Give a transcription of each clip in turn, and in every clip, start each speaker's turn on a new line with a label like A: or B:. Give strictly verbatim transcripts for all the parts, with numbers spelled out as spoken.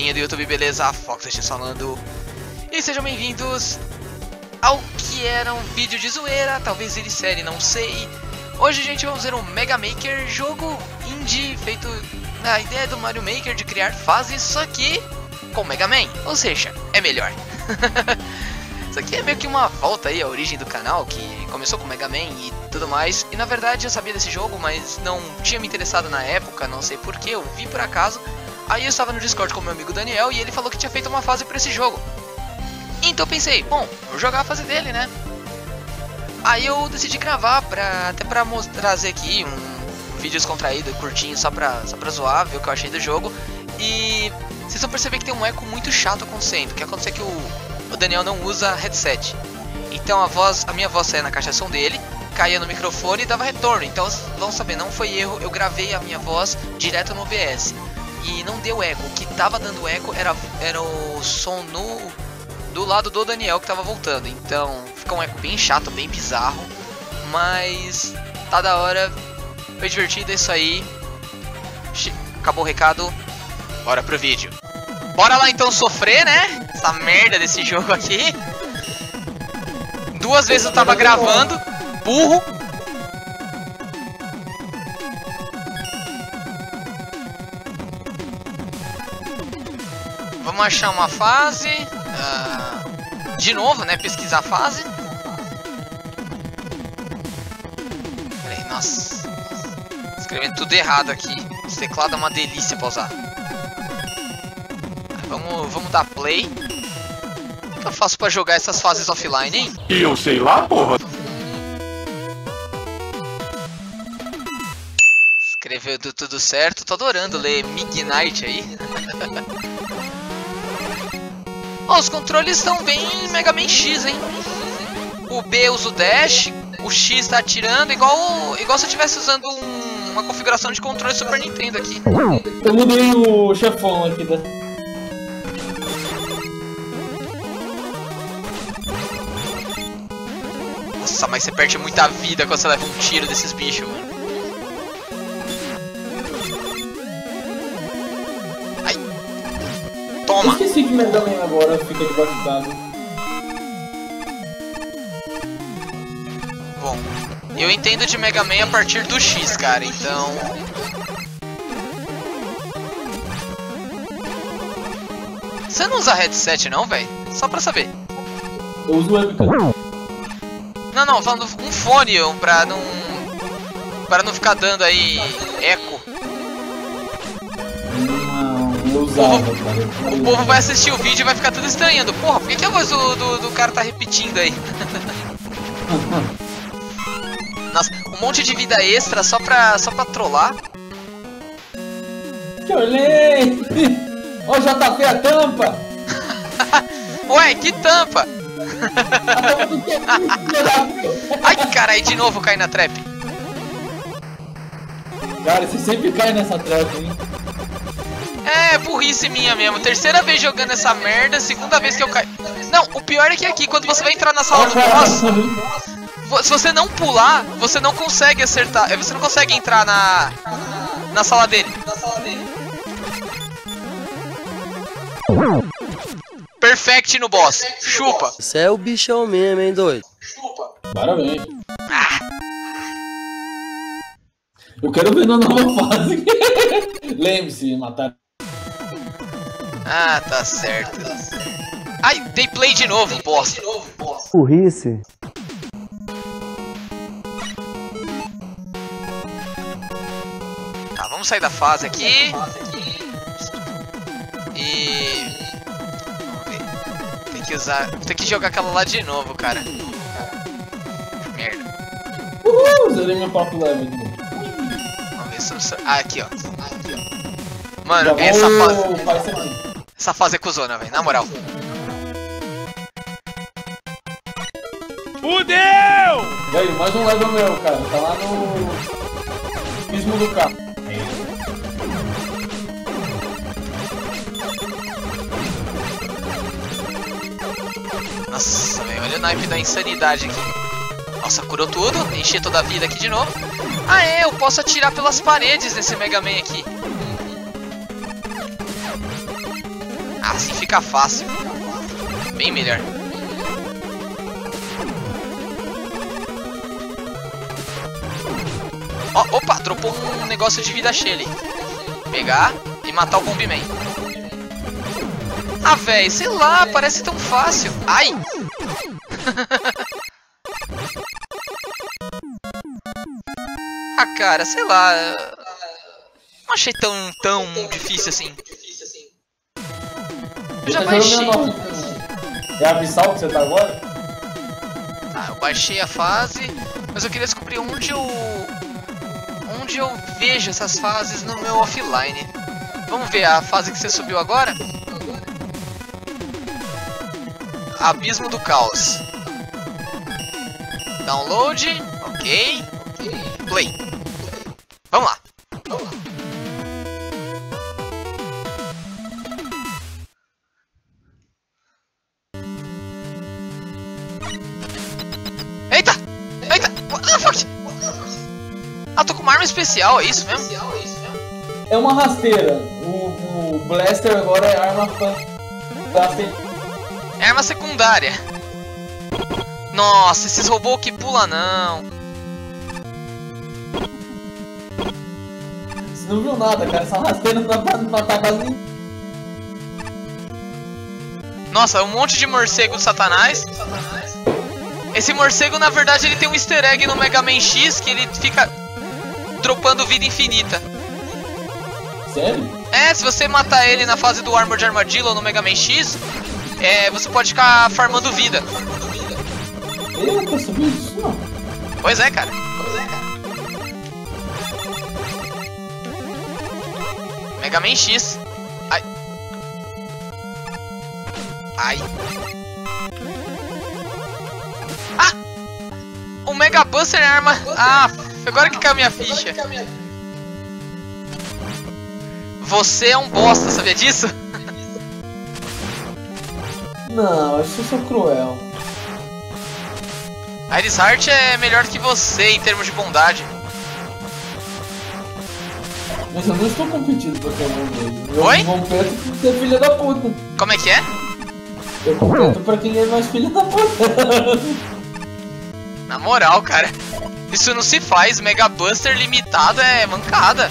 A: galerinha do YouTube, beleza? Foxy falando. E sejam bem-vindos ao que era um vídeo de zoeira, talvez ele série, não sei. Hoje, gente, vamos ver um Mega Maker, jogo indie feito na ideia do Mario Maker de criar fases, só que com Mega Man, ou seja, é melhor. Isso aqui é meio que uma volta aí à origem do canal, que começou com Mega Man e tudo mais. E na verdade eu sabia desse jogo, mas não tinha me interessado na época, não sei porquê, eu vi por acaso. Aí eu estava no Discord com meu amigo Daniel e ele falou que tinha feito uma fase para esse jogo. Então eu pensei, bom, vou jogar a fase dele, né? Aí eu decidi gravar, pra, até pra mostrar, trazer aqui um vídeo descontraído, curtinho, só pra, só pra zoar, ver o que eu achei do jogo. E vocês vão perceber que tem um eco muito chato acontecendo. O que acontece é que o, o Daniel não usa headset. Então a voz, a minha voz saía na caixa de som dele, caía no microfone e dava retorno. Então vamos saber, não foi erro, eu gravei a minha voz direto no O B S. E não deu eco, o que tava dando eco era, era o som no, do lado do Daniel que tava voltando. Então fica um eco bem chato, bem bizarro, mas tá da hora, foi divertido, é isso aí. Acabou o recado, bora pro vídeo. Bora lá então sofrer, né? Essa merda desse jogo aqui. Duas vezes eu tava gravando, burro. Vamos achar uma fase. Uh, de novo, né? Pesquisar a fase. Peraí, nossa. Escrevendo tudo errado aqui. Esse teclado é uma delícia pra usar. Vamos, vamos dar play. O que eu faço pra jogar essas fases offline, hein?
B: E eu sei lá, porra.
A: Escreveu tudo certo. Tô adorando ler Midnight aí. Oh, os controles estão bem Mega Man X, hein? O B usa o dash, o X tá atirando, igual, igual se eu estivesse usando um, uma configuração de controle Super Nintendo aqui.
C: Eu mudei o chefão aqui da...
A: Nossa, mas você perde muita vida quando você leva um tiro desses bichos, mano. Ai. Toma!
C: Eu esqueci que Mega Man agora fica debaixo d'água.
A: Bom, eu entendo de Mega Man a partir do X, cara, então... Você não usa headset não, velho? Só pra saber.
C: Eu uso webcam.
A: Não, não, falando um fone um, pra não... Pra não ficar dando aí eco.
C: Não, eu usava, cara.
A: O povo vai assistir o vídeo e vai ficar tudo estranhando. Porra, por que, que a voz do, do, do cara tá repetindo aí? Nossa, um monte de vida extra só pra, só pra trollar.
C: Que olhei! Ó, já tapei a tampa!
A: Ué, que tampa! Ai, caralho, de novo cai na trap.
C: Cara, você sempre cai nessa trap, hein?
A: É, burrice minha mesmo. Terceira vez jogando essa merda, segunda vez que eu caio. Não, o pior é que aqui, quando você vai entrar na sala do boss, se você não pular, você não consegue acertar. Você não consegue entrar na na sala dele. Perfect no boss. Chupa.
D: Você é o bichão mesmo, hein, doido?
C: Parabéns. Ah. Eu quero ver na nova fase. Lembre-se, matar.
A: Ah, tá certo. Ai, dei play de novo, boss.
D: Burrice.
A: Tá, vamos sair da fase aqui. E... Tem que usar... Tem que jogar aquela lá de novo, cara. Merda.
C: Uhul, zerei meu papo leve de novo.
A: Vamos ver se... Ah, aqui, ó. Mano, essa fase... Essa fase é cuzona, velho. Na moral.
B: Fudeu!
C: E aí, mais um level meu, cara. Tá lá no... Pismo do carro.
A: Nossa, velho. Olha o naipe da insanidade aqui. Nossa, curou tudo. Enchi toda a vida aqui de novo. Ah, é. Eu posso atirar pelas paredes nesse Mega Man aqui. Assim fica fácil. Bem melhor. Oh, opa, dropou um negócio de vida cheia ali. Pegar e matar o Bomberman. Ah, velho, sei lá, parece tão fácil. Ai! Ah, cara, sei lá. Não achei tão, tão difícil assim. Eu já baixei.
C: É abissal que você tá agora?
A: Ah, eu baixei a fase, mas eu queria descobrir onde eu... Onde eu vejo essas fases no meu offline. Vamos ver a fase que você subiu agora? Abismo do Caos. Download. Ok. Play. Vamos lá. Eita! Eita! Ah, fuck! Ah, tô com uma arma especial, é isso mesmo?
C: É uma rasteira. O, o Blaster agora é arma fantástica.
A: É arma secundária. Nossa, esses robôs que pula não.
C: Você não viu nada, cara. Essa rasteira não dá pra matar quase ninguém.
A: Nossa, um monte de morcego do Satanás. Esse morcego, na verdade, ele tem um easter egg no Mega Man X que ele fica dropando vida infinita.
C: Sério?
A: É, se você matar ele na fase do Armored Armadillo ou no Mega Man X, é, você pode ficar farmando vida.
C: Eita, subiu isso não.
A: Pois é, cara. Pois é, cara. Mega Man X. Ai. Ai. Ah! O Mega Buster é arma... Ah, agora que caiu minha ficha. Você é um bosta, sabia disso?
C: Não, isso eu sou cruel.
A: Iris Heart é melhor que você em termos de bondade.
C: Mas eu não estou competindo pra Pokémon mesmo. Eu
A: Oi?
C: competo por ser filha da puta.
A: Como é que é?
C: Eu competo pra quem é mais filha da puta.
A: Na moral, cara. Isso não se faz. Mega Buster limitado é mancada.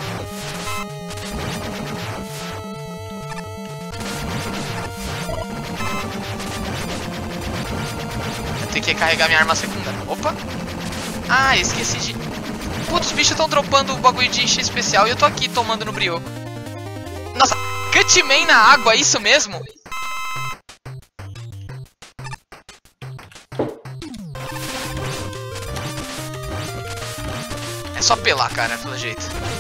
A: Tem que recarregar minha arma secundária. Opa! Ah, esqueci de... Putz, os bichos estão dropando o bagulho de encher especial e eu tô aqui tomando no brioco. Nossa, Cutman na água, é isso mesmo? É só pelar, cara, pelo jeito.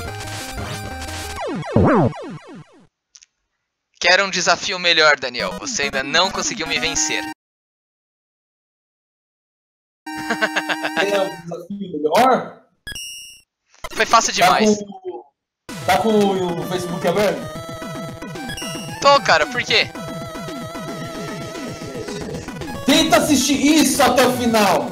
A: Quero um desafio melhor, Daniel. Você ainda não conseguiu me vencer.
C: É um desafio melhor?
A: Foi fácil demais.
C: Tá com, tá com o Facebook aberto?
A: Tô, cara, por quê?
C: Tenta assistir isso até o final!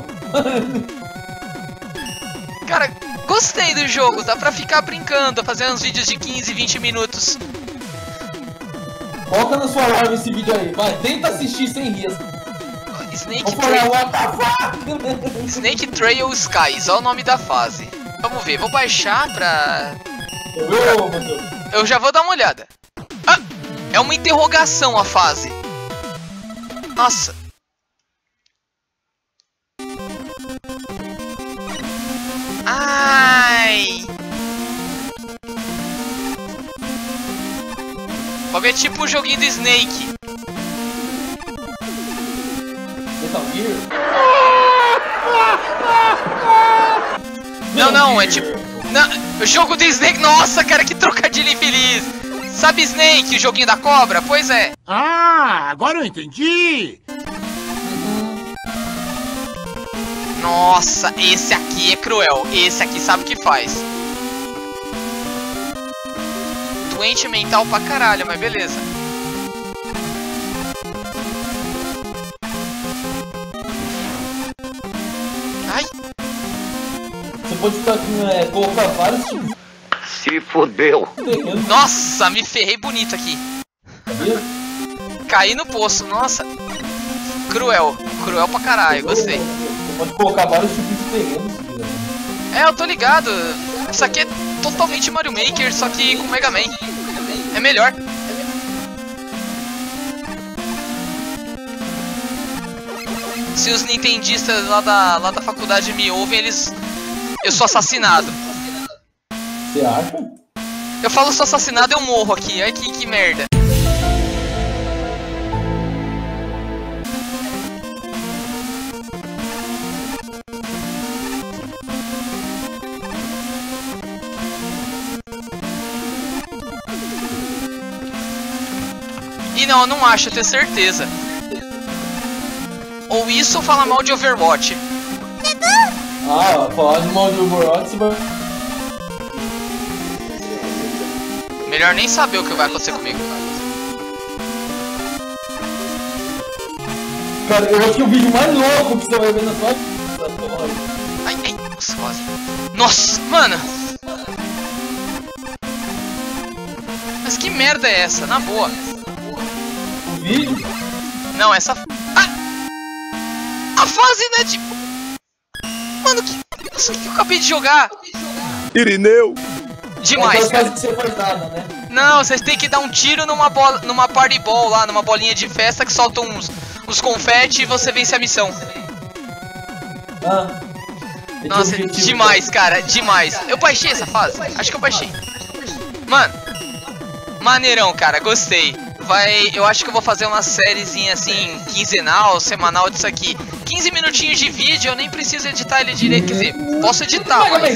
A: Cara, gostei do jogo, dá pra ficar brincando, fazer uns vídeos de quinze, vinte minutos.
C: Coloca na sua live esse vídeo aí, vai, tenta assistir sem risco.
A: Snake,
C: Trail...
A: Tra Snake Trail Skies, olha o nome da fase. Vamos ver, vou baixar pra...
C: Eu,
A: Eu já vou dar uma olhada. Ah, é uma interrogação a fase. Nossa. Ai. O bagulho é tipo o joguinho do Snake. Não, não, é tipo... Não, o jogo do Snake... Nossa, cara, que trocadilho infeliz. Sabe Snake, o joguinho da cobra? Pois é.
B: Ah, agora eu entendi.
A: Nossa, esse aqui é cruel. Esse aqui sabe o que faz. Doente mental pra caralho, mas beleza. Ai.
C: Você pode ficar, é, colocar vários tipos.
B: Se fodeu.
A: Nossa, me ferrei bonito aqui.
C: Sabia?
A: Caí no poço, nossa. Cruel, cruel pra caralho, gostei.
C: Você pode colocar vários tipos de terreno se quiser.
A: É, eu tô ligado. Isso aqui é totalmente Mario Maker, só que com Mega Man. É melhor. Se os nintendistas lá da, lá da faculdade me ouvem, eles... Eu sou assassinado.
C: Você acha?
A: Eu falo sou assassinado, eu morro aqui. Olha que, que merda. E não, eu não acho, eu tenho certeza. Ou isso ou falar mal de Overwatch.
C: Ah, falar de mal de Overwatch, você vai...
A: Melhor nem saber o que vai acontecer comigo.
C: Cara, eu acho que o vídeo mais louco que você vai ver na sua vida.
A: Ai, ai, nossa, quase. Nossa, mano. Mas que merda é essa, na boa?
C: O vídeo?
A: Não, essa... Ah! A fase, né, tipo... Mano, que... Nossa, o que eu acabei de jogar?
B: Irineu!
A: Demais,
C: é
A: cara.
C: que você faz nada, né?
A: Não, vocês têm que dar um tiro numa bola, numa party ball lá, numa bolinha de festa que solta uns, uns confete e você vence a missão.
C: Ah.
A: Nossa, demais, cara, demais. Eu baixei essa fase? Acho que eu baixei. Mano, maneirão, cara, gostei. Vai, eu acho que eu vou fazer uma sériezinha assim, quinzenal, semanal disso aqui. quinze minutinhos de vídeo, eu nem preciso editar ele direito, quer dizer, posso editar, mas...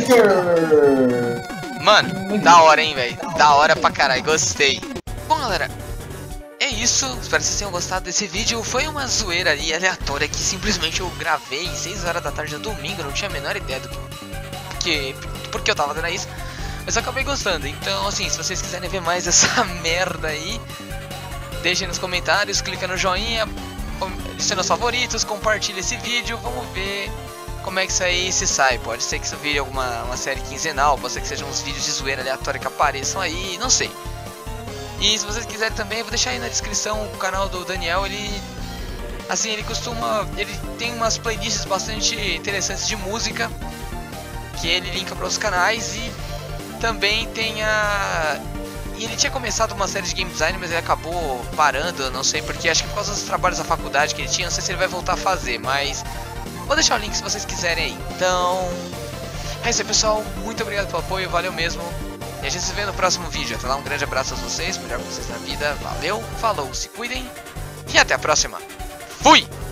A: Mano, da hora, hein, velho. Da hora pra caralho, gostei. Bom, galera, é isso. Espero que vocês tenham gostado desse vídeo. Foi uma zoeira ali aleatória que simplesmente eu gravei seis horas da tarde do domingo. Não tinha a menor ideia do que... Porque, porque eu tava fazendo isso. Mas eu acabei gostando. Então, assim, se vocês quiserem ver mais essa merda aí, deixem nos comentários, clica no joinha, adicione os favoritos, compartilha esse vídeo. Vamos ver como é que isso aí se sai. Pode ser que isso vire alguma uma série quinzenal, pode ser que sejam uns vídeos de zoeira aleatória que apareçam aí, não sei. E se vocês quiserem também, eu vou deixar aí na descrição o canal do Daniel. Ele, assim, ele costuma, ele tem umas playlists bastante interessantes de música que ele linka para os canais. E também tem a... E ele tinha começado uma série de game design, mas ele acabou parando, não sei porque, acho que por causa dos trabalhos da faculdade que ele tinha, não sei se ele vai voltar a fazer, mas... Vou deixar o link se vocês quiserem aí. Então, é isso aí, pessoal. Muito obrigado pelo apoio, valeu mesmo. E a gente se vê no próximo vídeo. Até lá, um grande abraço a vocês, melhor pra vocês na vida. Valeu, falou, se cuidem e até a próxima. Fui!